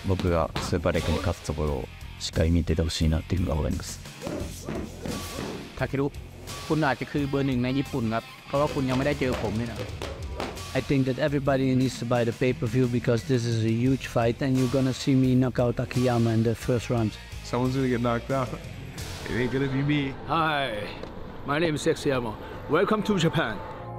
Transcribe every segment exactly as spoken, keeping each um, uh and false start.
僕がスーパーレックに勝つところをしっかり見ててほしいなっていうのが思います。 ทาเครุคุณอาจจะคือเบอร์หนึ่งในญี่ปุ่นครับเพราะว่าคุณยังไม่ได้เจอผมนี่นะ I think that everybody needs to buy the pay-per-view because this is a huge fight and you're gonna see me knock out Akiyama in the first round. Someone's gonna get knocked out. It ain't gonna be me. Hi, my name is Akiyama. Welcome to Japan.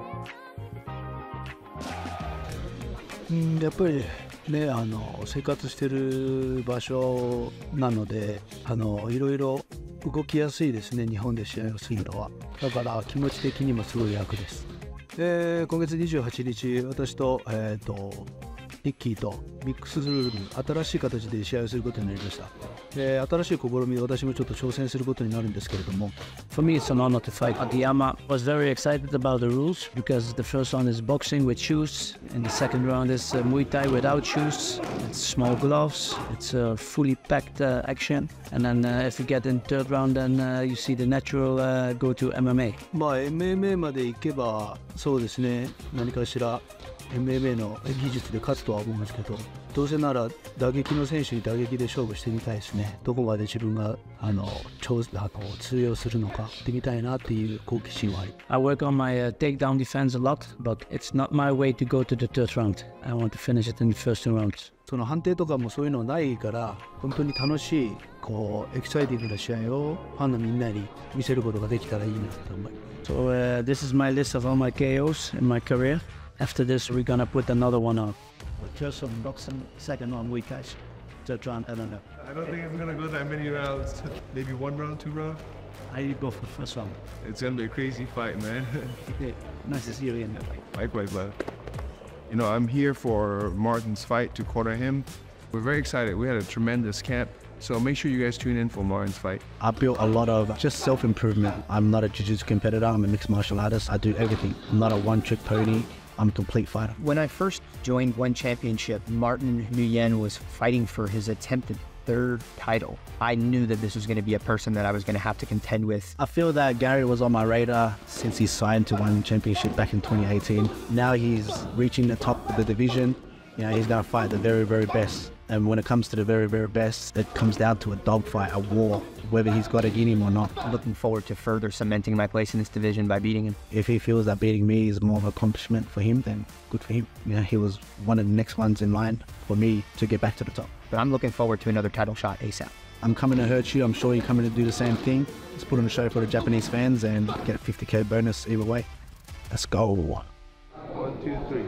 やっぱりね、あの生活してる場所なので、あのいろいろ動きやすいですね。日本で試合をするのは。だから気持ち的にもすごい楽です。で、今月にじゅうはちにち、私とえっとニッキーとミックスルールに新しい形で試合をすることになりました。で、新しい試みで私もちょっと挑戦することになるんですけれども。For me, it's an honor to fight. Akiyama was very excited about the rules because the first round is boxing with shoes, and the second round is uh, Muay Thai without shoes. It's small gloves. It's a fully packed uh, action. And then uh, if you get in third round, then uh, you see the natural uh, go to エムエムエー. まあ エムエムエー まで行けばそうですね。何かしら。エムエムエー の技術で勝つとは思うんですけど、どうせなら打撃の選手に打撃で勝負してみたいですね。どこまで自分があの超あの通用するのかってみたいなっていう好奇心はあり。I work on my、uh, takedown defense a lot, but it's not my way to go to the third round. I want to finish it in the first two rounds. その判定とかもそういうのないから本当に楽しいこうエキサイティングな試合をファンのみんなに見せることができたらいいなと思います。So、uh, this is my list of all my K Os in my career.After this, we're gonna put another one on. First one, boxing, second one, Muay Thai. Third round, I don't know. I don't think it's gonna go that many rounds. Maybe one round, two rounds? I go for the first round. It's gonna be a crazy fight, man. Okay, nice to see you again. Likewise, bud. You know, I'm here for Martin's fight to corner him. We're very excited. We had a tremendous camp. So make sure you guys tune in for Martin's fight. I built a lot of just self-improvement. I'm not a jiu-jitsu competitor. I'm a mixed martial artist. I do everything. I'm not a one-trick pony. I'm a complete fighter. When I first joined One Championship, Martin Nguyen was fighting for his attempted third title. I knew that this was going to be a person that I was going to have to contend with. I feel that Gary was on my radar since he signed to One Championship back in twenty eighteen. Now he's reaching the top of the division. You know, he's going to fight the very, very best. And when it comes to the very, very best, it comes down to a dogfight, a war, whether he's got it in him or not. I'm looking forward to further cementing my place in this division by beating him. If he feels that beating me is more of an accomplishment for him, then good for him. You know, he was one of the next ones in line for me to get back to the top. But I'm looking forward to another title shot ASAP. I'm coming to hurt you. I'm sure you're coming to do the same thing. Let's put on a show for the Japanese fans and get a fifty K bonus either way. Let's go. One, two, three.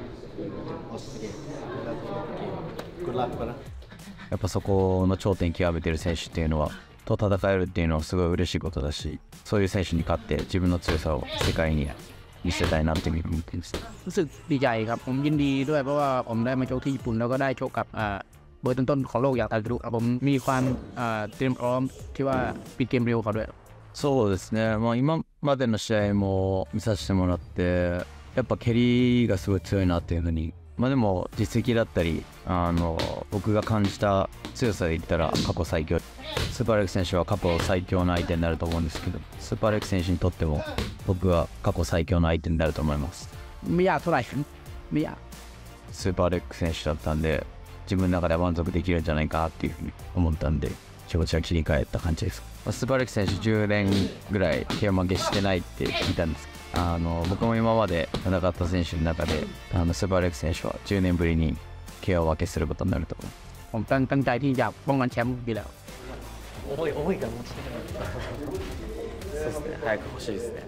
Good luck, brother. やっぱそこの頂点に極めてる選手っていうのはと戦えるっていうのはすごい嬉しいことだし、そういう選手に勝って自分の強さを世界に見せたいなっていうふうに思っています。 รู้สึกดีใจครับผมยินดีด้วยเพราะว่าผมได้มาชกที่ญี่ปุ่นแล้วก็ได้ชกกับเบอร์ต้นๆของโลกอย่างทาเครุผมมีความเตรียมพร้อมที่ว่าปิดเกมเร็วเขาด้วย。 そうですね。まあ今までの試合も見させてもらってやっぱ蹴りがすごい強いなっていうふうに。まあでも実績だったりあの僕が感じた強さで言ったら過去最強。スーパーレック選手は過去最強の相手になると思うんですけど、スーパーレック選手にとっても僕は過去最強の相手になると思います。 ไม่อยากเท่าไหร่ไม่อยากスーパーレック選手だったんで自分の中で満足できるんじゃないかっていうふうに思ったんで気持ちが切り替えた感じです。スーパーレック選手じゅうねんぐらいケーオ負けしてないって聞いたんですけど、あの僕も今まで戦った選手の中であのスーパーレック選手はじゅうねんぶりに ケーオー 分けすることになると思う。 ผมตั้งตั้งใจที่อยากป้องกันแชมป์ปีแล้ว重い重いから持ちそうですね早く欲しいですね。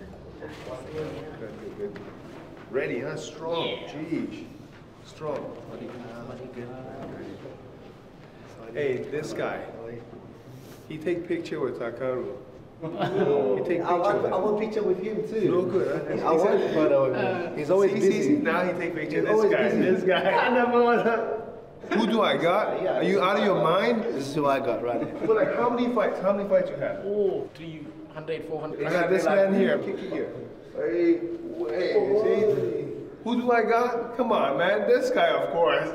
Ready, huh? Strong. Jeez. Strong. Hey, this guy. He take picture with Takeru. You take I, picture I, I want a picture with him too. No good. Huh? I want a photo with him. He's always see, busy. See, now he take picture. He's This guy. busy. This guy. I never want to. Who do I got? Yeah. Are you out of your mind? This is who I got, right? But like, how many fights? How many fights you have? Oh, three hundred, four hundred. I got this man here. Kick it here. Hey, wait. See? Who do I got? Come on, man. This guy, of course.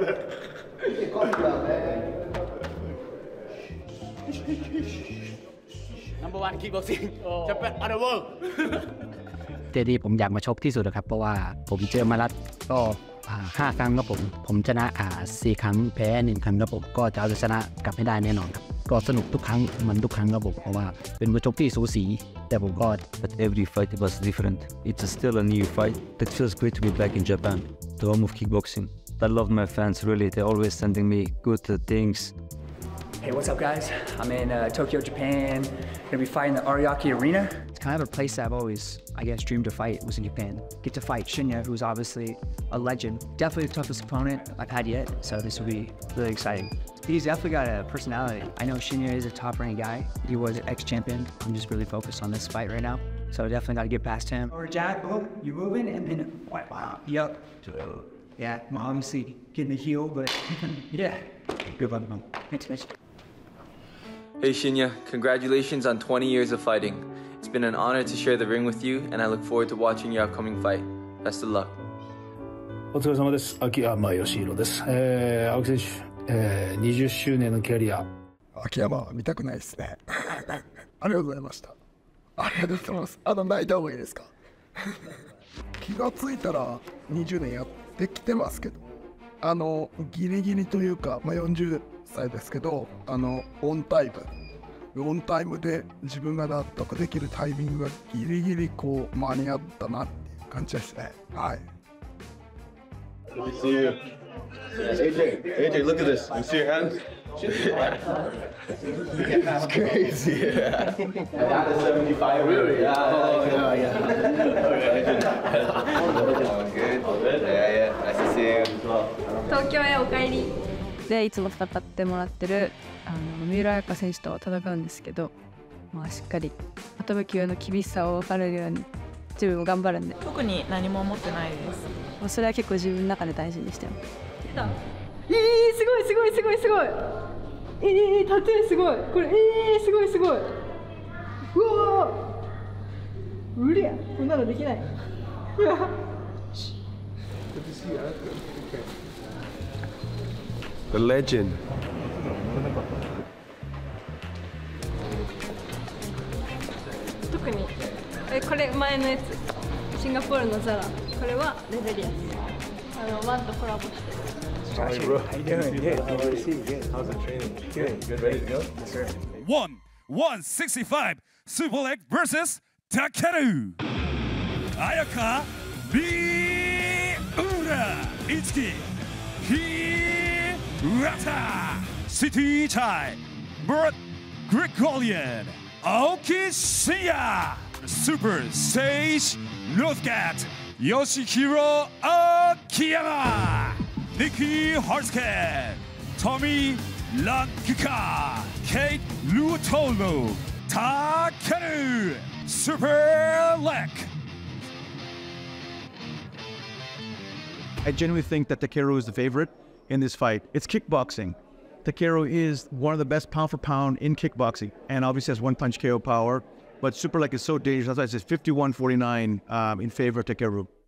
Number one kickboxing Japan on the world เจดีผมอยากมาชกที่สุดนะครับเพราะว่าผมเจอมารัดก็อ่าห้าครั้งครับผมผมชนะอ่าสี่ครั้งแพ้หนึ่งครั้งครับผมก็จะเอาชนะกลับให้ได้แน่นอนครับก็สนุกทุกครั้งเหมือนทุกครั้งครับผมเพราะว่าเป็นผู้ชกที่สูสีแต่ผมก็ But every fight was different. It's still a new fight. It feels great to be back in Japan, the home of kickboxing. I love my fans really. They're always sending me good uh, things. Hey, what's up, guys? I'm in uh, Tokyo, Japan. Gonna be fighting the Ariake Arena. It's kind of a place that I've always, I guess, dreamed to fight was in Japan. Get to fight Shinya, who's obviously a legend. Definitely the toughest opponent I've had yet, so this will be really exciting. He's definitely got a personality. I know Shinya is a top-ranked guy. He was an ex-champion. I'm just really focused on this fight right now, so definitely got to get past him. Or Jack, boom, you're moving, and then wow, yep. Yeah, well, obviously getting the heel, but yeah, good one, man. Thanks, Mitch. Hey Shinya, congratulations on twenty years of fighting. It's been an honor to share the ring with you, and I look forward to watching your upcoming fight. Best of luck. お疲れ様です。秋山義弘です。えー、青木選手、えー、にじゅっしゅうねんのキャリア。 秋山は見たくないですね。ありがとうございました。ありがとうございます。あの、泣いた方がいいですか？気がついたらにじゅうねんやってきてますけど、あの、ギリギリというか、まあ、よんじゅっさいですけど、あの、オンタイム。オンタイムで自分が納得できるタイミングがギリギリこう間に合ったなっていう感じですね。はい。 Let me see you. A J, A J, look at this. You see your hands? It's crazy. Yeah. Down to seventy-five, really? Yeah, oh, yeah, yeah. All good. All good? Yeah, yeah. Nice to see you as well. 東京へお帰りでいつも戦ってもらってるあの三浦綾香選手と戦うんですけど、まあ、しっかり飛ぶ級の厳しさを分かれるように自分も頑張るんで。 特に何も思ってないです。 もうそれは結構自分の中で大事にしてます。出た。えー、すごいすごいすごいすごい。えー、タトゥーすごい。これえー、すごいすごい。うわー。うりゃ、こんなのできない。うわ。 The legend. 特にえこれ前のやつシンガポールのザラこれはレベリアスあのワンとコラボして Hi, bro. How you doing? Good. How are you? Good. How's the training? Good. Good. Ready to go? Yes, sir. One, one sixty-five. Superlek versus Takeru. Ayaka, Miura, Itsuki Hirata. City Chai, Burt Gregorian, Aoki Shinya. Super Sage, Northcutt, Yoshihiro Akiyama. Nikki Harsken, Tommy Lankika, Kate Luotolo, Takeru, Superlek. I genuinely think that Takeru is the favorite in this fight. It's kickboxing. Takeru is one of the best pound for pound in kickboxing, and obviously has one punch K O power. But Superlek is so dangerous. That's why it says fifty-one forty-nine um, in favor of Takeru.